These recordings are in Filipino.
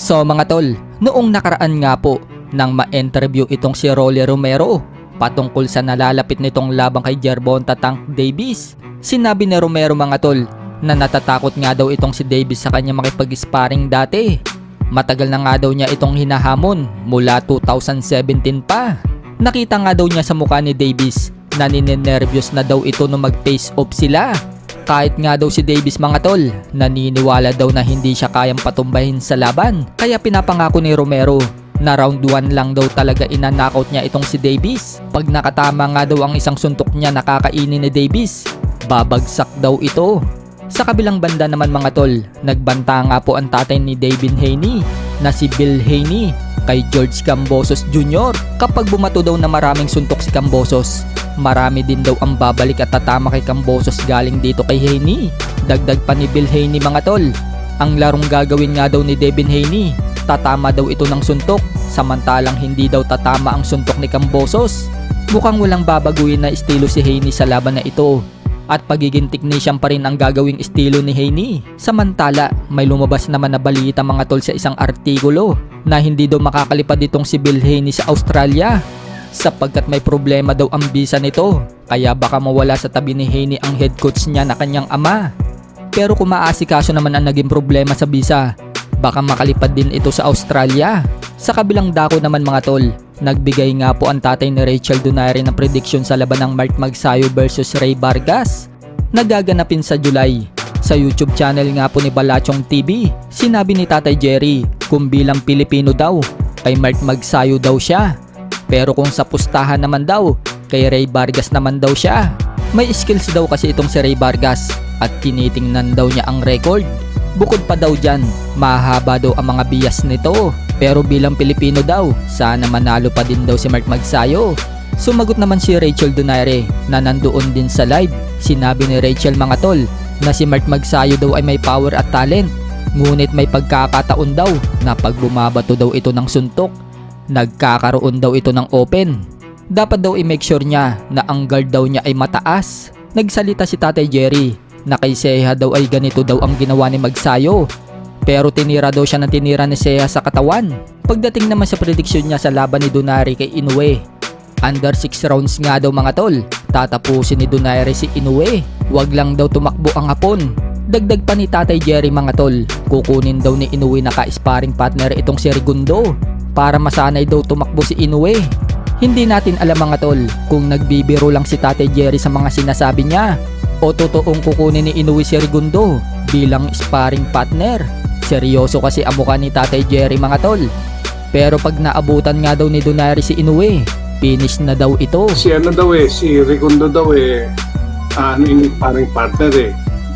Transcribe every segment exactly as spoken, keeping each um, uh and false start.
So mga tol, noong nakaraan nga po nang ma-interview itong si Rolly Romero patungkol sa nalalapit nitong labang kay Gervonta Tank Davis, sinabi ni Romero mga tol na natatakot nga daw itong si Davis sa kanya makipag-sparring dati. Matagal na nga daw niya itong hinahamon mula two thousand seventeen pa. Nakita nga daw niya sa mukha ni Davis na ninenervyos na daw ito nung mag-face off sila. Kahit nga daw si Davis mga tol, naniniwala daw na hindi siya kayang patumbahin sa laban. Kaya pinapangako ni Romero na round one lang daw talaga inanakot niya itong si Davis. Pag nakatama nga daw ang isang suntok niya nakakainin ni Davis, babagsak daw ito. Sa kabilang banda naman mga tol, nagbanta nga po ang tatay ni Devin Haney na si Bill Haney kay George Kambosos Junior Kapag bumato daw na maraming suntok si Kambosos, marami din daw ang babalik at tatama kay Kambosos galing dito kay Haney. Dagdag pa ni Bill Haney mga tol, ang larong gagawin nga daw ni Devin Haney, tatama daw ito ng suntok, samantalang hindi daw tatama ang suntok ni Kambosos. Mukhang walang babaguhin na estilo si Haney sa laban na ito, at pagiging technician pa rin ang gagawing estilo ni Haney. Samantala, may lumabas naman na balita mga tol sa isang artikulo na hindi daw makakalipad itong si Bill Haney sa Australia sapagkat may problema daw ang visa nito, kaya baka mawala sa tabi ni Haney ang head coach niya na kanyang ama. Pero kung maasikaso naman ang naging problema sa visa, baka makalipad din ito sa Australia. Sa kabilang dako naman mga tol, nagbigay nga po ang tatay ni Rachel Donaire ng prediction sa laban ng Mark Magsayo versus Ray Vargas na gaganapin sa July. Sa YouTube channel nga po ni Balachong T V, sinabi ni Tatay Jerry kung bilang Pilipino daw, kay Mark Magsayo daw siya. Pero kung sa pustahan naman daw, kay Ray Vargas naman daw siya. May skills daw kasi itong si Ray Vargas at tinitingnan daw niya ang record. Bukod pa daw dyan, mahaba daw ang mga bias nito. Pero bilang Pilipino daw, sana manalo pa din daw si Mark Magsayo. Sumagot naman si Rachel Donaire na nandoon din sa live. Sinabi ni Rachel mga tol na si Mark Magsayo daw ay may power at talent, ngunit may pagkakataon daw na pag bumabato daw ito ng suntok, nagkakaroon daw ito ng open. Dapat daw i-make sure niya na ang guard daw niya ay mataas. Nagsalita si Tatay Jerry na kay Ceja daw ay ganito daw ang ginawa ni Magsayo, pero tinira daw siya ng tinira ni Ceja sa katawan. Pagdating naman sa prediction niya sa laban ni Donaire kay Inoue, under six rounds nga daw mga tol, tatapusin ni Donaire si Inoue. Wag lang daw tumakbo ang Hapon. Dagdag pa ni Tatay Jerry mga tol, kukunin daw ni Inoue na ka-sparring partner itong si Rigundo para masanay daw tumakbo si Inoue. Hindi natin alam mga tol kung nagbibiro lang si Tatay Jerry sa mga sinasabi niya o totoong kukunin ni Inoue si Rigundo bilang sparring partner. Seryoso kasi ang mukha ni Tatay Jerry mga tol. Pero pag naabutan nga daw ni Donaire si Inoue, finish na daw ito. Si ano daw eh, si Rigundo daw eh, uh, ano yung parang partner eh,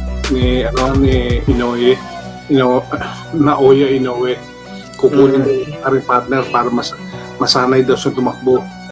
ni ano ni Inoue, Ino, Naoya Inoue, kukunin mm. parang partner para mas, masanay daw siya tumakbo.